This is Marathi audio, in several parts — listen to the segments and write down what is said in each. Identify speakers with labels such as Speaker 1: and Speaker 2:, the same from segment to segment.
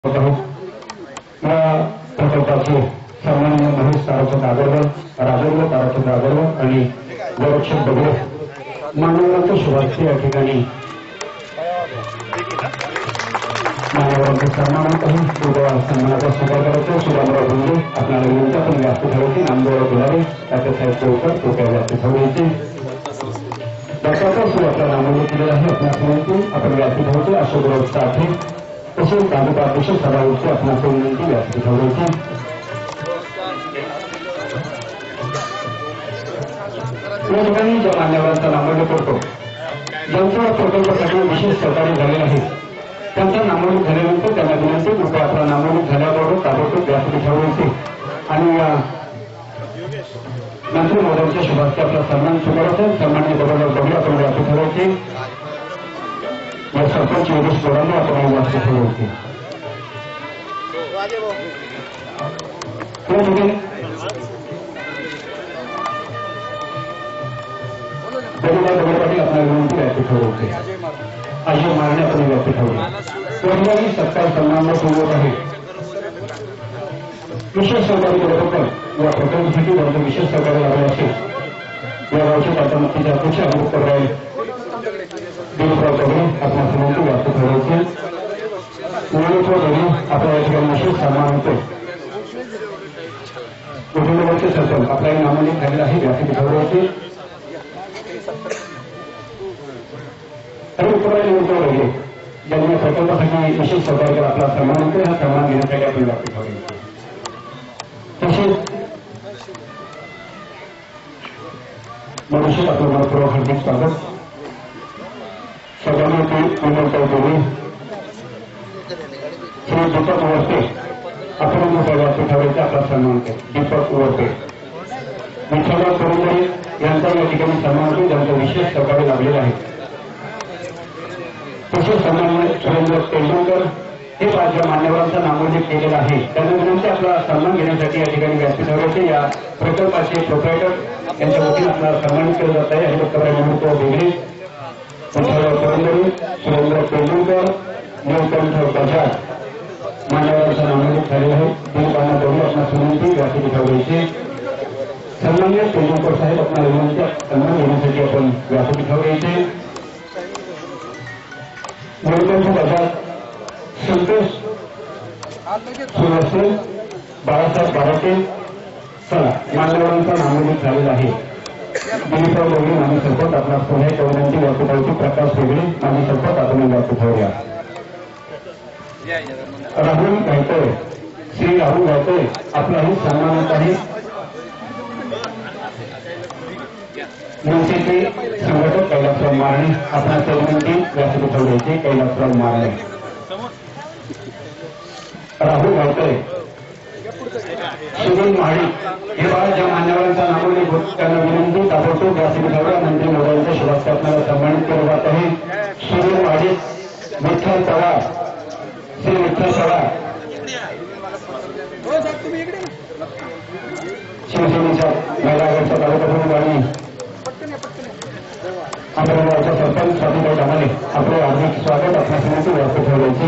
Speaker 1: प्रकल्पाचे सन्माननीय महेश ताराचंद अगरवाल, राजेंद्र ताराचंद अगरवाल आणि गोरक्षक दगडे मान्यवरांच्या शुभार्थी या ठिकाणी मान्यवरांचे सन्मानांत सन्मानाचा स्वीकार करायचा. सुदामराव गुंजे आपल्याला विनंती आपण व्यासपीठावरती नामदेवराव गुलाबे तात्यासाहेब कोळकर कृपया व्यासपीठावरती त्याचा सुरुवातीला नामोल्लेख केलेला आहे. आपल्या विनंती आपण व्यासपीठावरती अशोकराव साठे तसेच तालुका अध्यक्ष सभावरती आपणास विनंती व्यासपीठावरती या ठिकाणी ज्या मान्यवरांचा नामोल्लेख करतो ज्यांच्या प्रकल्पासाठी विशेष सहकार्य झालेलं आहे त्यांचा नामोल्लेख झाल्यानंतर त्यांना विनंती कृपया आपला नामोल्लेख झाल्याबरोबर ताबडतोब व्यासपीठावरती आणि मंत्री महोदयांच्या शुभार्थी आपला सन्मान स्वीकारायचा. सन्माननीय गव्हर्नर बघूया आपण व्यासपीठावरती या सरपंच योगेश गोरांना आपण व्यासपीठावरती दगडपाटी आपल्याला विनंती व्यासपीठावरती अजय मारणे आपण व्यासपीठावरती सत्कार सन्मानला सुरुवात आहे. विशेष सहकारी केल्याबद्दल या प्रकल्पासाठी त्यांचं विशेष सहकार्य लाभले असेल या गावचे तात्यामुक्तीचे अध्यक्ष अमृतराव दिलीपराव दगडे आपल्या विनंती व्यासपीठावरती ज्ञानेश्वर दगडे आपल्या या ठिकाणी विशेष सन्मान होतो. कुटुंबाचे सरपंच आपल्याला नामोल्लेख झालेला आहे व्यासपीठावरती आणि उत्तरायण दगडे ज्यांनी प्रकल्पासाठी विशेष सहकार्य केला आपला सन्मान होतो. हा सन्मान घेण्यासाठी आपण व्यासपीठावरती तसेच मनुष्य आपलं मनपूर्वक हार्दिक स्वागत. सगळ्यांना विनंती केली श्री दीपक वरते आपण व्यासपीठावरती आपला सन्मान केला. दीपक वरते विठ्ठलराव करंदळे यांचा या ठिकाणी सन्मान होतो ज्यांचं विशेष सहकार्य लाभलेलं आहे. तसेच सन्माननीय सुरेंद्र तेंडुलकर हे राज्य मान्यवरांचा नामोल्लेख केलेला आहे त्यांना विनंती आपला सन्मान घेण्यासाठी या ठिकाणी व्यासपीठावरती या प्रकल्पाचे प्रोप्रायटर यांच्या वतीने आपल्याला सन्मानित केलं जात आहे. डॉक्टर अमृतराव बेगडे, विठ्ठलराव करंदळे, सुरेंद्र तेंडुलकर, नीलकंठ बजाज मान्यवरांचा नामोल्लेख झालेला आहे. दिलबाना दगडे आपणास विनंती व्यासपीठावरची सन्माननीय तेंडुलकर साहेब आपल्याला विनंती सन्मान घेण्यासाठी आपण व्यासपीठावरची नीलकंठ बजाज, संतोष सुरसे, बाळासाहेब बाराटे चला मान्यवरांचा नामोल्लेख झालेला आहे. दिलीपराव दगडे माजी सरपंच आपला पुन्हा एक विनंती व्यासपीठावरती प्रकाश वेगळे माजी सरपंच आपण व्यासपीठावर या. राहुल गायतोय, श्री राहुल गायतोय आपलाही सन्मानात आहे. मनसेचे संघटक कैलासराव मारणे आपणास विनंती व्यासपीठावरची कैलासराव मारणे. राहुल गावतोय, सुनील महाडिक हे बाळ ज्या मान्यवरांचा नामोल्लेख होत त्यांना विनंती ताबडतोब व्यासपीठावर मंत्री महोदयांच्या शुभार्थी आपल्याला सन्मानित केलं जात आहे. सुनील महाडिक, विठ्ठल चव्हाण, श्री विठ्ठल चव्हाण शिवसेनेच्या महिला आघाडीच्या तालुका आणि आपल्या गावच्या सरपंच स्वातीबाई डामाले आपले हार्दिक स्वागत आपल्या विनंती व्यासपीठावरची.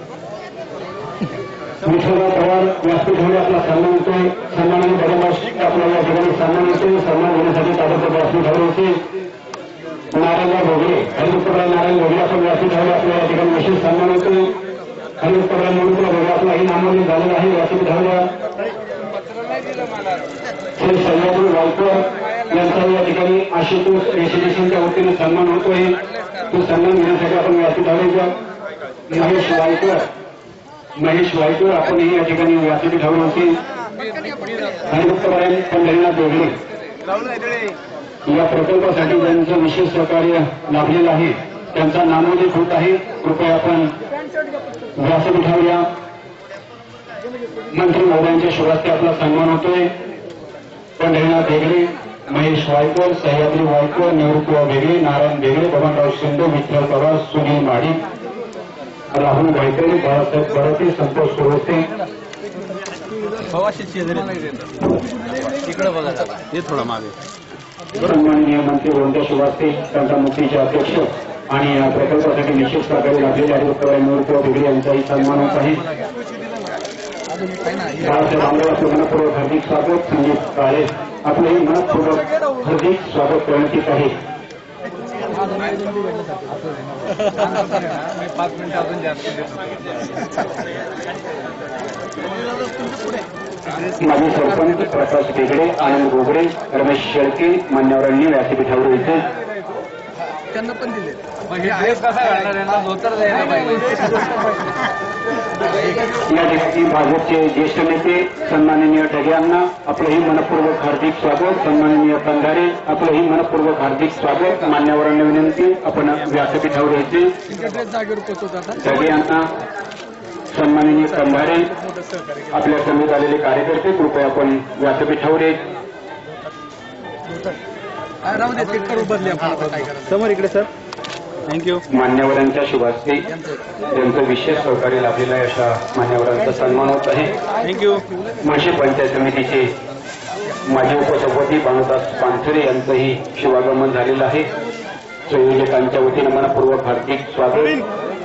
Speaker 1: विठ्ठलराव चव्हाण व्यासपीठावर आपला सन्मान होतोय. सन्मानाने बरोबर आपल्याला या ठिकाणी सन्मान होते. सन्मान घेण्यासाठी ताबडतोब व्यासपीठावरची नारायणराव भोगले, हरिप्रभा नारायण भोगले आपण व्यासपीठावर आपल्या या ठिकाणी विशेष सन्मान होतोय. हरिप्रभा म्हणून भोगले आपलाही नामोल्लेख झालेला आहे व्यासपीठावर. श्री सह्याद्री वायकर यांचा या ठिकाणी आशुतोष रेसिडेन्सीच्या वतीने सन्मान होतोय. तो सन्मान घेण्यासाठी आपण व्यासपीठावर महेश वायकर आपणही या ठिकाणी व्यासपीठावर होते. हरिभक्तपरायण पंढरीनाथ दोघे या प्रकल्पासाठी ज्यांचं विशेष सहकार्य लाभलेलं आहे त्यांचा नामोल्लेख होत आहे. कृपया आपण व्यासपीठावर या. मंत्री महोदयांच्या शुभार्थी आपला सन्मान होतोय. पंढरीनाथ बेगडे, महेश वायकर, सह्याद्री वायकर, निवृत्ती बेगडे, नारायण बेगडे, बबनराव शिंदे, विठ्ठल पवार, सुनील महाडिक, राहुल गायकरे, बाळासाहेब बराटे, संतोष सुरसे सन्माननीय मंत्री महोदयांच्या शुभार्थी त्यांचा मुक्तीचे अध्यक्ष आणि या प्रकल्पासाठी निश्चित सहकार्य लाभलेले आहेत डॉक्टर निवृत्ती बेगडे यांचाही सन्मान होत आहे. बाळासाहेब आंबेडकर आपलं मनपूर्वक हार्दिक स्वागत. संदीप काळे आपलंही मनपूर्वक हार्दिक स्वागत करण्यात येत आहे.
Speaker 2: 5 मिनिटं अजून जास्त
Speaker 1: माजी सरपंच प्रकाश बेगडे, आनंद गोगरे, रमेश शेळके मान्यवरांनी व्यासपीठावर यायचे.
Speaker 2: त्यांना पण दिले. कसा घडणार यांना धोतर द्यायला पाहिजे.
Speaker 1: या ठिकाणी भाजपचे ज्येष्ठ नेते सन्माननीय ढगे यांना आपलंही मनपूर्वक हार्दिक स्वागत. सन्माननीय कंधारे आपलंही मनपूर्वक हार्दिक स्वागत. मान्यवरांना विनंती आपण व्यासपीठावर यायचे.
Speaker 2: जागेवर पोहोचवतात
Speaker 1: ढगे यांना सन्माननीय कंधारे आपल्या समेत आलेले कार्यकर्ते कृपया आपण व्यासपीठावर यायचे.
Speaker 2: राहू दे ते करू बदले आपण काय करायचं. समोर इकडे सर. थँक्यू.
Speaker 1: मान्यवरांच्या शुभास्ते त्यांचं विशेष सहकार्य लाभलेलं आहे अशा मान्यवरांचा सन्मान होत आहे.
Speaker 2: थँक्यू.
Speaker 1: मुळशी पंचायत समितीचे माजी उपसभापती भानुदास पानसरे यांचंही शुभागमन झालेलं आहे. संयोजकांच्या वतीनं मनपूर्वक हार्दिक स्वागत.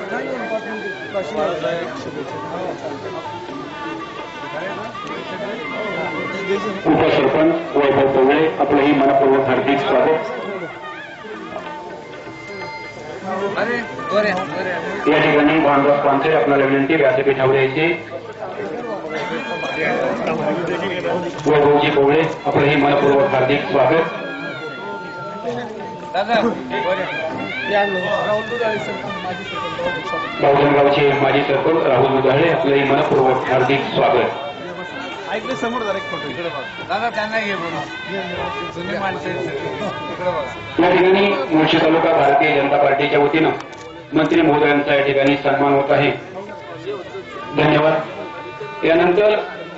Speaker 1: उपसरपंच वैभव पोगळे आपलंही मनपूर्वक हार्दिक स्वागत. या ठिकाणी भानुदास पानसरे आपल्याला विनंती व्यासपीठावर यायचे. वैभवजी पोगळे आपलंही मनपूर्वक हार्दिक स्वागत. गावचे माजी सरपंच राहुल मुदाळे आपलंही मनपूर्वक हार्दिक स्वागत.
Speaker 2: ऐकले समोर जरा एक फोटो इकडे दादा त्यांना घे बोलू. जुनी माणसं इकडे बघा.
Speaker 1: या ठिकाणी मुळशी तालुका भारतीय जनता पार्टीच्या वतीनं मंत्री महोदयांचा या ठिकाणी सन्मान होत आहे. धन्यवाद. यानंतर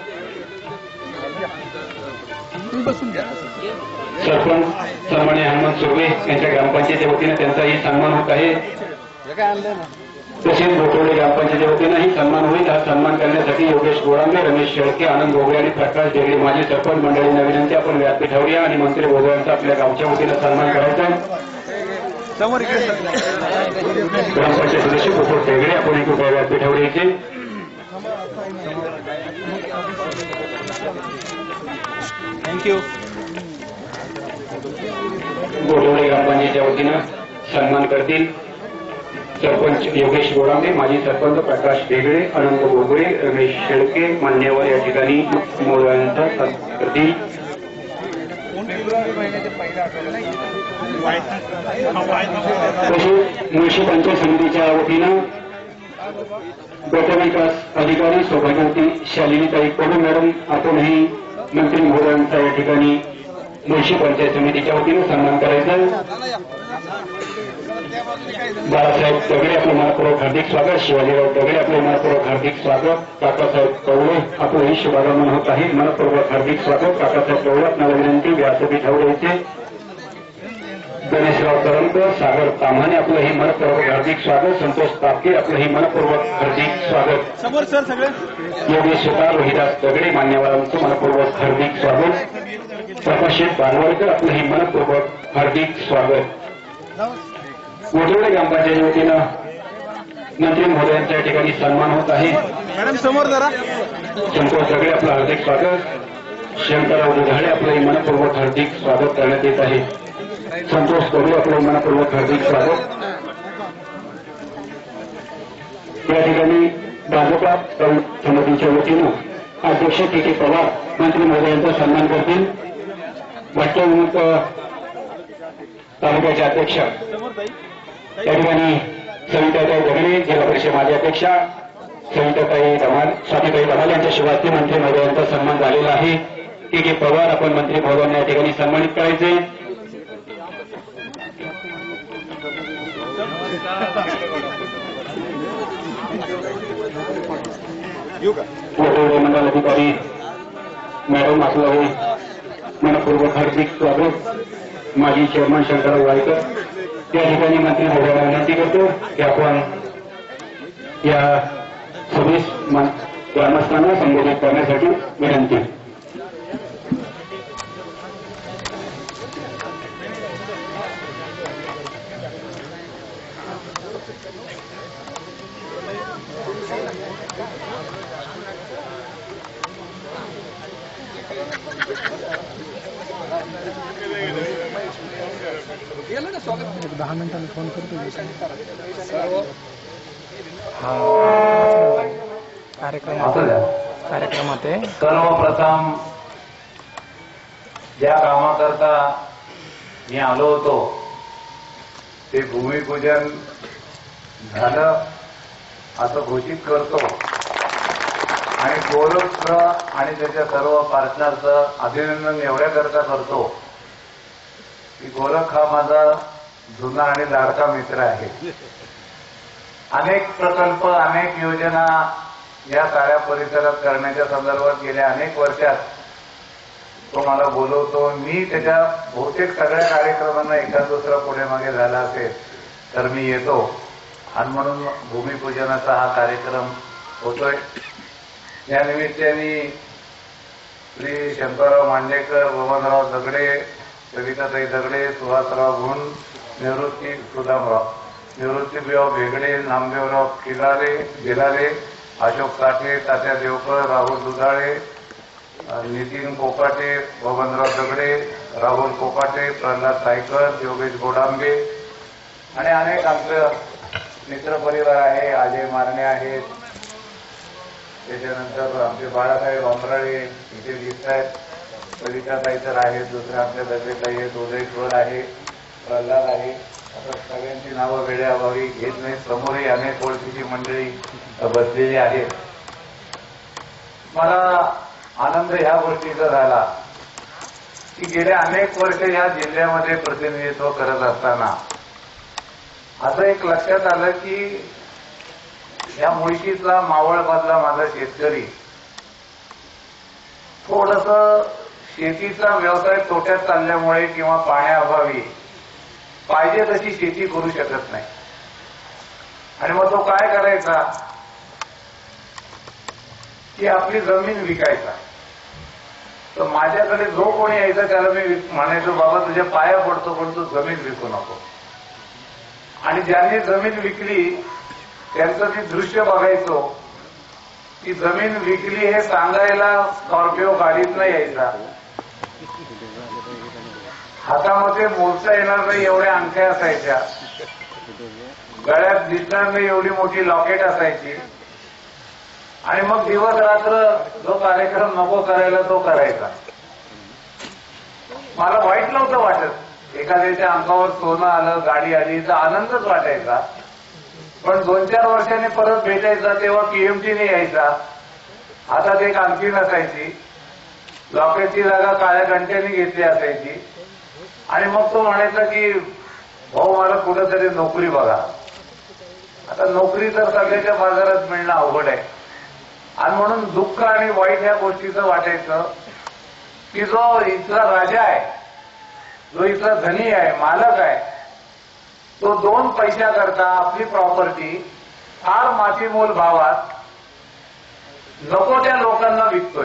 Speaker 2: बसून घ्या.
Speaker 1: सरपंच सन्माननीय हनुमंत सुर्वे यांच्या ग्रामपंचायतीच्या वतीनं त्यांचाही सन्मान होत आहे.
Speaker 2: काय आणलं ना.
Speaker 1: तसेच बोटवडे ग्रामपंचायतीच्या वतीनंही सन्मान होईल. हा सन्मान करण्यासाठी योगेश गोरांगे, रमेश शेळके, आनंद गोगरे आणि प्रकाश बेगडे माजी सरपंच मंडळींना विनंती आपण व्यासपीठावर या आणि मंत्री महोदयांचा आपल्या गावच्या वतीनं सन्मान करायचा आहे.
Speaker 2: समोर इकडे
Speaker 1: ग्रामपंचायत सदस्य पोपट बेगडे आपण एक रुपया व्यासपीठावर यायचे.
Speaker 2: थँक्यू.
Speaker 1: बोटवडे ग्रामपंचायतीच्या वतीनं सन्मान करतील सरपंच योगेश गोरांगे, माजी सरपंच प्रकाश बेगडे, आनंद गोगरे, रमेश शेळके मान्यवर या ठिकाणी महोदयांचा सन्मान करतील. तसेच मुळशी पंचायत समितीच्या वतीनं गटविकास अधिकारी सौभाग्यवती शालिनीताई कडू मॅडम आपणही मंत्री महोदयांचा या ठिकाणी मुळशी पंचायत समितीच्या वतीनं सन्मान करायचा. बाळासाहेब दगडे आपलं मनपूर्वक हार्दिक स्वागत. शिवाजीराव दगडे आपलं मनपूर्वक हार्दिक स्वागत. काकासाहेब कवळे आपलंही शुभागमन होत आहे. मनपूर्वक हार्दिक स्वागत. काकासाहेब कवळे आपल्याला विनंती व्यासपीठावर यायचे. गणेशराव करंकर, सागर ताम्हाणे आपलंही मनपूर्वक हार्दिक स्वागत. संतोष तापके आपलंही मनपूर्वक हार्दिक स्वागत.
Speaker 2: समोर सर सगळे.
Speaker 1: योगेश सुतार, रोहिदास दगडे मान्यवरांचं मनपूर्वक हार्दिक स्वागत. प्रकाश बानवडकर आपलंही मनपूर्वक हार्दिक स्वागत. बोटवडे ग्रामपंचायती वतीनं मंत्री महोदयांच्या या ठिकाणी सन्मान होत आहे.
Speaker 2: मॅडम समोर जरा.
Speaker 1: संतोष दगडे आपलं हार्दिक स्वागत. शंकरराव दुधाळे आपलंही मनपूर्वक हार्दिक स्वागत करण्यात येत आहे. संतोष दगडे आपलं मनपूर्वक हार्दिक स्वागत. या ठिकाणी भाजपा समितीच्या वतीनं अध्यक्ष के पवार मंत्री महोदयांचा सन्मान करतील. वाटविमुक्त तालुक्याच्या अध्यक्ष या ठिकाणी सविताताई दगडे, जिल्हा परिषद माजी अध्यक्षा सविताताई धमाल, स्वातीताई धमाल यांच्या शुभास्ते मंत्री महोदयांचा सन्मान झालेला आहे. के पवार आपण मंत्री महोदयांना या ठिकाणी सन्मानित करायचे. बोटवडे मंडल अधिकारी मॅडम आपलं मनपूर्वक हार्दिक स्वागत. माजी चेअरमन शंकरराव वायकर या ठिकाणी मंत्री महोदयांना विनंती करतो की आपण या सभेस ग्रामस्थांना संबोधित करण्यासाठी विनंती.
Speaker 3: एक 10 मिनिटांनी फोन करतो कार्यक्रमात आहे.
Speaker 4: सर्वप्रथम ज्या कामाकरता मी आलो होतो ते भूमिपूजन झालं असं घोषित करतो आणि गोरखचं आणि त्याच्या सर्व पार्टनरचं अभिनंदन एवढ्याकरता करतो की गोरख हा माझा जुना आणि लाडका मित्र आहे. अनेक प्रकल्प अनेक योजना या साऱ्या परिसरात करण्याच्या संदर्भात गेल्या अनेक वर्षात तो मला बोलवतो. मी त्याच्या बहुतेक सगळ्या कार्यक्रमांना एका दुसरा पुढे मागे झाला असेल तर मी येतो आणि म्हणून भूमिपूजनाचा हा कार्यक्रम होतोय. या निमित्ताने श्री शंकरराव मांडेकर, बबनराव दगडे, कविताताई दगडे, सुहासराव गुण, निवृत्ती सुदामराव, निवृत्तीराव भेगडे, नामदेवराव गिलारे, अशोक साठे, तात्या देवकर, राहुल दुधाळे, नितीन कोकाटे, बबनराव दगडे, राहुल कोकाटे, प्रल्हाद सायकर, योगेश गोडांबे आणि अनेक आमचं मित्रपरिवार आहे. अजय मारणे आहेत, त्याच्यानंतर आमचे बाळासाहेब अंबराळे इथे दिसत आहेत, कविताताई तर आहेत, दुसरे आमच्या दगडेताई आहेत, उदय खोर आहे, प्रल्हाद आहे. आता सगळ्यांची नावं वेळेअभावी घेत नाही. समोरही अनेक ओळखीची मंडळी बसलेली आहेत. मला आनंद ह्या गोष्टीचा झाला की गेल्या अनेक वर्ष या जिल्ह्यामध्ये प्रतिनिधित्व करत असताना असं एक लक्षात आलं की या मुळशीतला मावळमधला माझा शेतकरी थोडंसं शेतीचा व्यवसाय तोट्यात चालल्यामुळे किंवा पाण्याअभावी पाहिजे तशी शेती करू शकत नाही आणि मग तो काय करायचा की आपली जमीन विकायचा. तर माझ्याकडे जो कोणी यायचा त्याला मी म्हणायचो, बाबा तुझ्या पाया पडतो पण तू जमीन विकू नको. आणि ज्यांनी जमीन विकली त्यांचं मी दृश्य बघायचो की जमीन विकली हे सांगायला स्कॉर्पिओ गाडीत नाही यायचा, हातामध्ये मोजता येणार नाही एवढ्या अंगठ्या असायच्या, गळ्यात दिसणार नाही एवढी मोठी लॉकेट असायची आणि मग दिवस रात्र जो कार्यक्रम नको करायला तो करायचा. मला वाईट नव्हतं वाटत, एखाद्याच्या अंगावर सोनं आलं, गाडी आली तर आनंदच वाटायचा. पण 2-4 वर्षांनी परत भेटायचा तेव्हा पीएमटीने यायचा, हातात एक अंगठी नसायची, लॉकेटची जागा काळ्या घंट्याने घेतली असायची आणि मग तो म्हणायचा की भाऊ मला कुठंतरी नोकरी बघा. आता नोकरी तर सगळ्याच्या बाजारात मिळणं अवघड आहे आणि म्हणून दुःख आणि वाईट ह्या गोष्टीचं वाटायचं की जो इथला राजा आहे, जो इथला धनी आहे, मालक आहे, तो 2 पैशाकरता आपली प्रॉपर्टी फार मातीमोल भावात नको त्या लोकांना विकतोय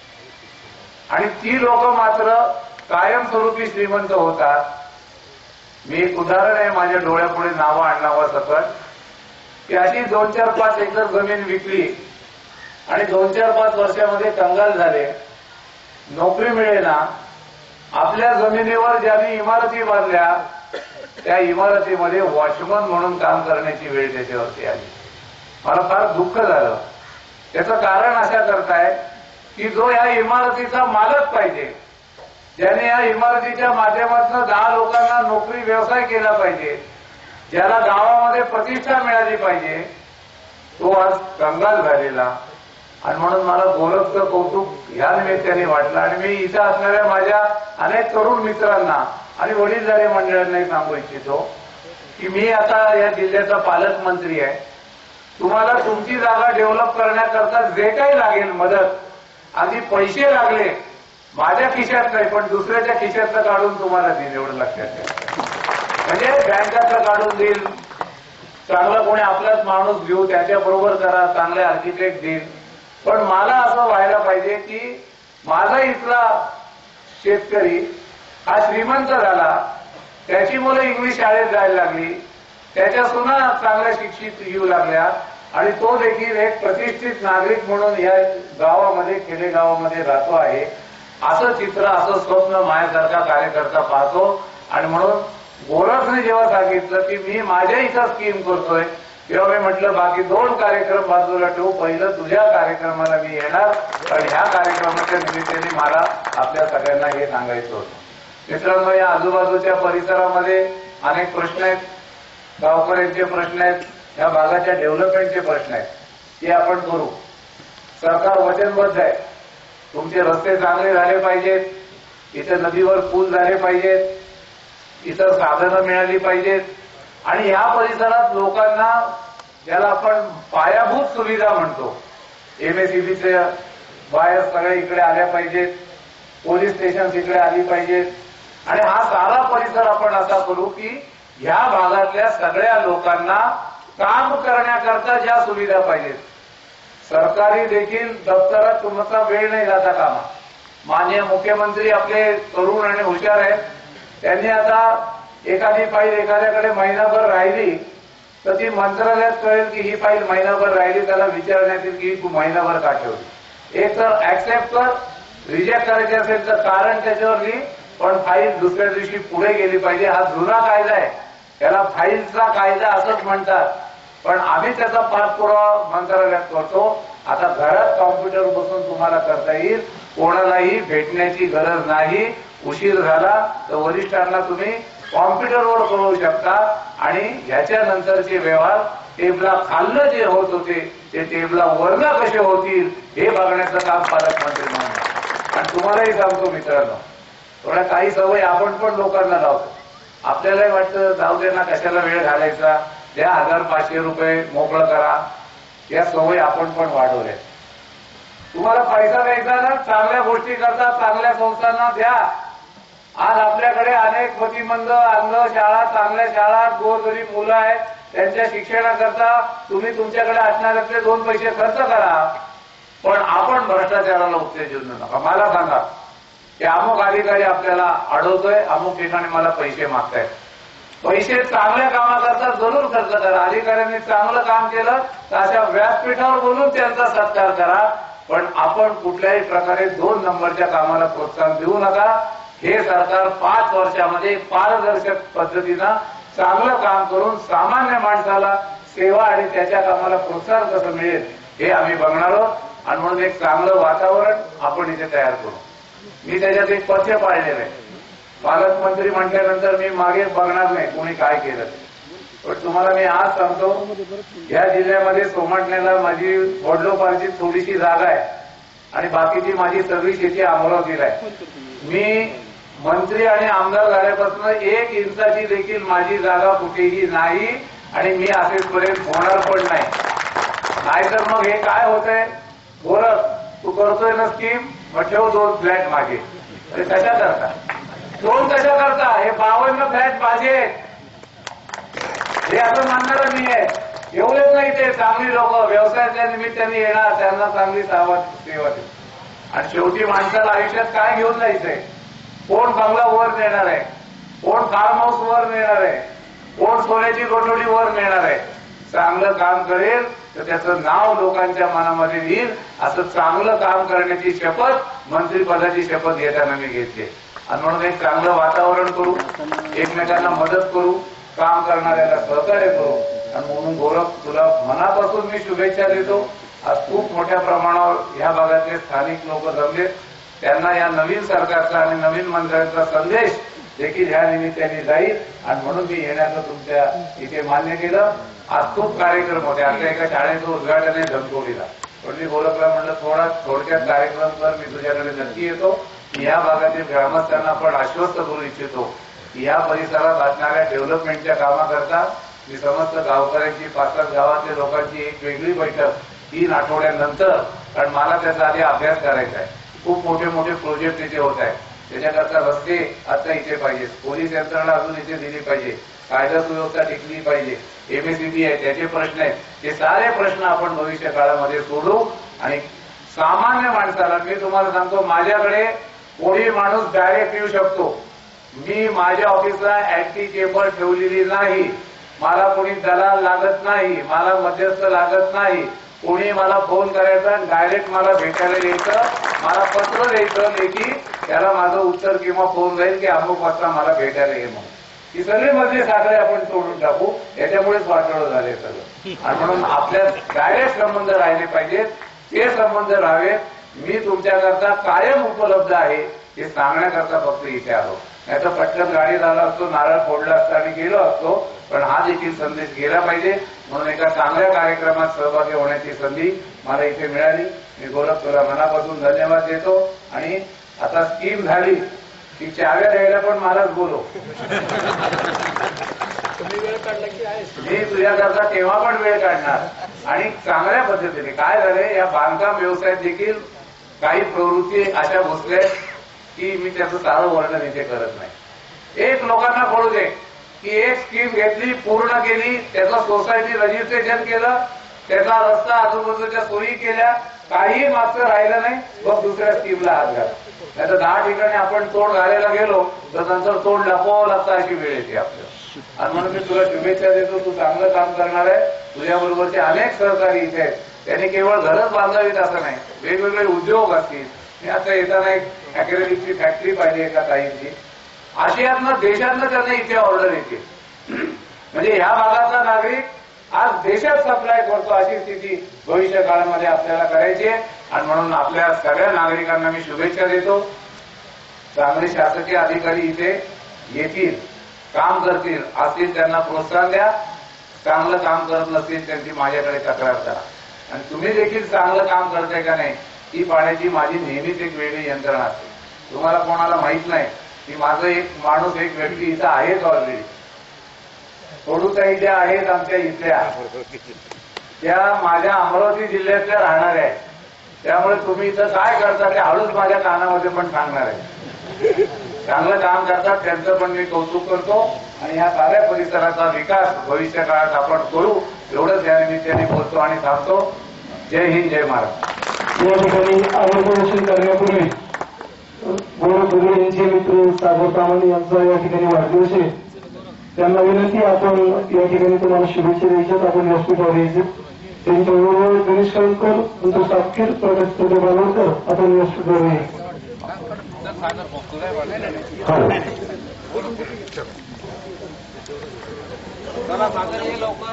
Speaker 4: आणि ती लोक मात्र कायमस्वरूपी श्रीमंत होतात. मी एक उदाहरण आहे माझ्या डोळ्यापुढे नावं आडनावं सकट की अशी 2-4-5 एकर जमीन विकली आणि 2-4-5 वर्षामध्ये कंगाल झाले, नोकरी मिळेना. आपल्या जमिनीवर ज्यांनी इमारती बांधल्या त्या इमारतीमध्ये वॉचमन म्हणून काम करण्याची वेळ त्याच्यावरती आली. मला फार दुःख झालं. त्याचं कारण अशा करताय की जो या इमारतीचा मालक पाहिजे, ज्याने या इमारतीच्या माध्यमातून 10 लोकांना नोकरी व्यवसाय केला पाहिजे, ज्याला गावामध्ये प्रतिष्ठा मिळाली पाहिजे, तो आज कंगाल झालेला. आणि म्हणून मला गोरखचं कौतुक या निमित्ताने वाटलं आणि मी इथं असणाऱ्या माझ्या अनेक तरुण मित्रांना आणि वडीलधारी मंडळांनाही सांगू इच्छितो की मी आता या जिल्ह्याचा पालकमंत्री आहे. तुम्हाला तुमची जागा डेव्हलप करण्याकरता जे काही लागेल मदत, आधी पैसे लागले माझ्या खिशात नाही पण दुसऱ्याच्या खिशातलं काढून तुम्हाला देईल, एवढं लक्षात घ्या. म्हणजे बँकातलं काढून देईल, चांगला कोणी आपलाच माणूस घेऊ त्याच्याबरोबर करा, चांगले आर्किटेक्ट देईल. पण मला असं व्हायला पाहिजे की माझा इथला शेतकरी हा श्रीमंत झाला, त्याची मुलं इंग्लिश शाळेत जायला लागली, त्याच्या सुना चांगल्या शिक्षित येऊ लागल्या आणि तो देखील एक प्रतिष्ठित नागरिक म्हणून या गावामध्ये खेडेगावामध्ये राहतो आहे. असं चित्र, असं स्वप्न माझ्यासारखा कार्यकर्ता पाहतो आणि म्हणून गोरखने जेव्हा सांगितलं की मी माझ्या इथं स्कीम करतोय, तेव्हा मी म्हटलं बाकी 2 कार्यक्रम बाजूला ठेवू, पहिलं तुझ्या कार्यक्रमाला मी येणार, कारण ह्या कार्यक्रमाच्या निमित्ताने मला आपल्या सगळ्यांना हे सांगायचं होतं. मित्रांनो, या आजूबाजूच्या परिसरामध्ये अनेक प्रश्न आहेत, गावकऱ्यांचे प्रश्न आहेत, या भागाच्या डेव्हलपमेंटचे प्रश्न आहेत, ते आपण करू. सरकार वचनबद्ध आहे. तुमचे रस्ते चांगले झाले पाहिजेत, इथे नदीवर पूल झाले पाहिजेत, इतर साधनं मिळाली पाहिजेत, आणि या परिसरात लोकांना ज्याला आपण पायाभूत सुविधा म्हणतो, एमएसईबीचे वायर सगळे इकडे आल्या पाहिजेत, पोलीस स्टेशन इकडे आली पाहिजेत, आणि हा सारा परिसर आपण असा करू की ह्या भागातल्या सगळ्या लोकांना काम करण्याकरता ज्या सुविधा पाहिजेत. सरकारी देखील दप्तरात तुमचा वेळ नाही जाता कामा. माननीय मुख्यमंत्री आपले तरुण आणि हुशार आहेत. त्यांनी आता एखादी फाईल एखाद्याकडे महिनाभर राहिली तर ती मंत्रालयात कळेल की ही फाईल महिनाभर राहिली, त्याला विचारण्यात येईल की तू महिनाभर का ठेवली. एक तर ऍक्सेप्ट कर, रिजेक्ट करायचे असेल तर कारण त्याच्यावर लिही, पण फाईल दुसऱ्या दिवशी पुढे गेली पाहिजे. हा जुना कायदा आहे, त्याला फाईलचा कायदा असंच म्हणतात, पण आम्ही त्याचा पाठपुरावा मंत्रालयात करतो. आता घरात कॉम्प्युटर बसून तुम्हाला करता येईल, कोणालाही भेटण्याची गरज नाही. उशीर झाला तर वरिष्ठांना तुम्ही कॉम्प्युटरवर कळवू शकता, आणि ह्याच्यानंतरचे व्यवहार टेबला खाल्लं जे होत होते ते टेबला वरनं कसे होतील हे बघण्याचं काम पालकमंत्री म्हणून. आणि तुम्हालाही सांगतो मित्रांनो, थोड्या काही सवय आपण पण लोकांना लावतो. आपल्यालाही वाटतं जाऊ दे ना, कशाला वेळ घालायचा, द्या 1500 रुपये मोकळं करा. या सवय आपण पण वाढवल्या. तुम्हाला पैसा द्यायचा ना, चांगल्या गोष्टी करता, चांगल्या संस्थांना द्या. आज आपल्याकडे अनेक मतिमंद, अंध शाळा, चांगल्या शाळा, गोरगरीब मुलं आहेत, त्यांच्या शिक्षणाकरता तुम्ही तुमच्याकडे असणाऱ्यातले 2 पैसे खर्च करा, पण आपण भ्रष्टाचाराला उत्तेजन देऊ नका. मला सांगा की अमुक अधिकारी आपल्याला अडवतोय, अमुक ठिकाणी मला पैसे मागतायत. पैसे चांगल्या कामाकरता जरूर खर्च करा. अधिकाऱ्यांनी चांगलं काम केलं तर अशा व्यासपीठावर बोलून त्यांचा सत्कार करा, पण आपण कुठल्याही प्रकारे 2 नंबरच्या कामाला प्रोत्साहन देऊ नका. हे सरकार 5 वर्षामध्ये पारदर्शक पद्धतीनं चांगलं काम करून सामान्य माणसाला सेवा आणि त्याच्या कामाला प्रोत्साहन कसं मिळेल हे आम्ही बघणार आहोत. आणि म्हणून एक चांगलं वातावरण आपण इथे तयार करू. मी त्याच्यात एक पथ्य पाळलेलं आहे. पालकमंत्री म्हटल्यानंतर मी मागे बघणार नाही कोणी काय केलं, पण तुम्हाला मी आज सांगतो, या जिल्ह्यामध्ये सोमाटण्याला माझी वडलोपारची थोडीशी जागा आहे आणि बाकीची माझी सगळी शेती अमरावतीला आहे. मी मंत्री आणि आमदार झाल्यापासून 1 इंचाची देखील माझी जागा कुठेही नाही, आणि मी असेपर्यंत होणार पण नाही. नाहीतर मग हे काय होतंय, गोरख तू करतोय ना स्कीम, मग ठेव 2 फ्लॅट मागे. अरे कशा करता 2 कशा करता, हे 52 फ्लॅट माझे, हे असं मानणारं मी आहे. एवढेच नाही, ते चांगली लोक व्यवसायाच्या निमित्ताने येणार, त्यांना चांगली सेवा देऊ. आणि शेवटी माणसाला आयुष्यात काय घेऊन जायचंय, कोण बंगला वर नेणार आहे, कोण फार्म हाऊस वर नेणार आहे, कोण सोन्याची गोठवडी वर नेणार आहे. चांगलं काम करेल तर त्याचं नाव लोकांच्या मनामध्ये येईल. असं चांगलं काम करण्याची शपथ, मंत्रिपदाची शपथ घेताना मी घेतली. आणि म्हणून एक चांगलं वातावरण करू, एकमेकांना मदत करू, काम करणाऱ्याला सहकार्य करू. आणि म्हणून गोरख, तुला मनापासून मी शुभेच्छा देतो. आज खूप मोठ्या प्रमाणावर ह्या भागातले स्थानिक लोक जमले, त्यांना या नवीन सरकारचा आणि नवीन मंत्र्यांचा संदेश देखील ह्या निमित्ताने जाईल. आणि म्हणून मी येण्याचं तुमच्या इथे मान्य केलं. आज खूप कार्यक्रम होते. आता एका शाळेचं उद्घाटन आहे धनकोडीला, पण मी गोरखला म्हणलं थोडक्यात कार्यक्रम कर, मी तुझ्याकडे नक्की येतो. या भागातील ग्रामस्थांना पण आश्वस्त करू इच्छितो की या परिसरात असणाऱ्या डेव्हलपमेंटच्या कामाकरता मी समस्त गावकऱ्यांची, 5-7 गावातल्या लोकांची एक वेगळी बैठक 3 आठवड्यानंतर, कारण मला त्याचा आधी अभ्यास करायचा आहे. खूप मोठे मोठे प्रोजेक्ट इथे होत आहेत, त्याच्याकरता रस्ते आता इथे पाहिजे, पोलीस यंत्रणा अजून इथे दिली पाहिजे, कायदा सुव्यवस्था टिकली पाहिजे, एमएसईबी आहे त्याचे प्रश्न आहेत. हे सारे प्रश्न आपण भविष्य काळामध्ये सोडू. आणि सामान्य माणसाला मी तुम्हाला सांगतो, माझ्याकडे कोणी माणूस डायरेक्ट येऊ शकतो. मी माझ्या ऑफिसला अँटी चेंबर ठेवलेली नाही, मला कोणी दलाल लागत नाही, मला मध्यस्थ लागत नाही. कोणी मला फोन करायचा, डायरेक्ट मला भेटायला यायचं, मला पत्र द्यायचं लेखी, त्याला माझं उत्तर किंवा फोन जाईल की अमुक वाजता मला भेटायला ये म्हणून. की सगळे मधले साखळे आपण तोडून टाकू, याच्यामुळेच वाटोळं झाले सगळं. आणि म्हणून आपल्या डायरेक्ट संबंध राहिले पाहिजेत, ते संबंध राहावेत. मी तुमच्याकरता कायम उपलब्ध आहे हे सांगण्याकरता फक्त इथे आलो. नाही तर पटकन गाडी झाला असतो, नारळ फोडला असता आणि गेलो असतो. पण हा देखील संदेश गेला पाहिजे म्हणून एका चांगल्या कार्यक्रमात सहभागी होण्याची संधी मला इथे मिळाली. मी गोरख तुला मनापासून धन्यवाद देतो. आणि आता स्कीम झाली की चाव्या द्यायला पण मलाच बोलो. मी तुझ्याकरता तेव्हा पण वेळ काढणार आणि चांगल्या पद्धतीने. काय झालंय, या बांधकाम व्यवसायात देखील काही प्रवृत्ती अशा घुसल्या की मी त्याचं सारं वर्णन इथे करत नाही. एक लोकांना कळू दे की एक स्कीम घेतली, पूर्ण केली, त्याचं सोसायटी रजिस्ट्रेशन केलं, त्याचा रस्ता आजूबाजूच्या सोयी केल्या, काहीही मागचं राहिलं नाही, मग दुसऱ्या स्कीमला हात घाला. नाही तर 10 ठिकाणी आपण तोड घालायला गेलो तर नंतर तोड लपवावं लागतं, अशी वेळ येते आपल्याला. आणि म्हणून मी तुला शुभेच्छा देतो. तू चांगलं काम करणार आहे. तुझ्याबरोबरचे अनेक सहकारी इथे आहेत. त्यांनी केवळ घरच बांधावीत असं नाही, वेगवेगळे उद्योग असतील. मी आता येताना एक अॅक्रेलिकची फॅक्टरी पाहिली एका ताईंची. आशियातनं देशातनं त्यांना इथे ऑर्डर येते. म्हणजे ह्या भागातला नागरिक आज देशात सप्लाय करतो, अशी स्थिती भविष्य काळामध्ये आपल्याला करायची आहे. आणि म्हणून आपल्या सगळ्या नागरिकांना मी शुभेच्छा देतो. चांगले शासकीय अधिकारी इथे येतील, काम करतील, असतील त्यांना प्रोत्साहन द्या. चांगलं काम करत नसतील त्यांची माझ्याकडे तक्रार करा. आणि तुम्ही देखील चांगलं काम करताय का नाही ही पाहण्याची माझी नेहमीच एक वेगळी यंत्रणा असते. तुम्हाला कोणाला माहित नाही की माझं एक माणूस, एक व्यक्ती इथं आहेच ऑलरेडी. कडूताई ज्या आहेत आमच्या इथल्या, त्या माझ्या अमरावती जिल्ह्यातल्या राहणाऱ्या आहेत. त्यामुळे तुम्ही इथं काय करता ते हळूच माझ्या कानामध्ये पण सांगणार आहे. चांगलं काम करतात त्यांचं पण मी कौतुक करतो. आणि या साऱ्या परिसराचा विकास भविष्य काळात आपण करू, एवढंच या निमित्ताने बोलतो आणि थांबतो. जय हिंद, जय महाराष्ट्र.
Speaker 1: या ठिकाणी अवलोकन करण्यापूर्वी गोरख बुगडे यांचे मित्र सागर प्रामाणिक यांचा या ठिकाणी वाढदिवस आहे. त्यांना विनंती, आपण या ठिकाणी तुम्हाला शुभेच्छा द्यायच्यात, आपण व्यासपीठावर यायचे. त्यांच्याबरोबर गणेश कळकर, संतोष तापकीर, प्रकाश बालवकर, आपण व्यासपीठावर यायचे.
Speaker 2: चला सागर ये लवकर.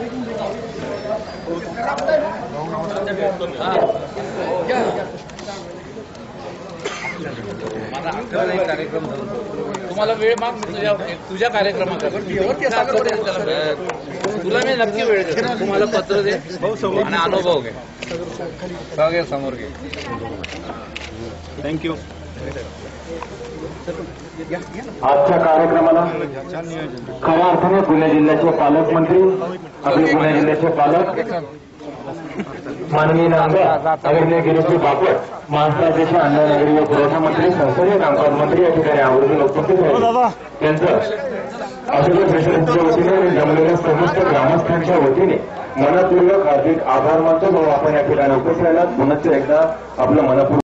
Speaker 2: माझा अकरा एक कार्यक्रम तुम्हाला वेळ माग तुझ्या कार्यक्रमाचा तुला मी नक्की वेळ देतो. तुम्हाला पत्र दे आणि अनुभव घे, सगळे समोर घे. थँक्यू.
Speaker 1: आजच्या कार्यक्रमाला खऱ्या अर्थाने पुणे जिल्ह्याचे पालकमंत्री, आपले पुणे जिल्ह्याचे पालक माननीय नांदे आदरणीय गिरीश बापट, महाराष्ट्राचे अन्न नागरी व पुरवठा मंत्री, संसदीय कामकाज मंत्री या ठिकाणी आवर्जून उपस्थित आहेत. त्यांचं अभिजित प्रेसिडेंटच्या वतीने आणि जमलेल्या समस्त ग्रामस्थांच्या वतीने मनपूर्वक हार्दिक आभार मानतो. भाऊ आपण या ठिकाणी उपस्थित राहिलात, पुन्हा एकदा आपलं मनपूर्वक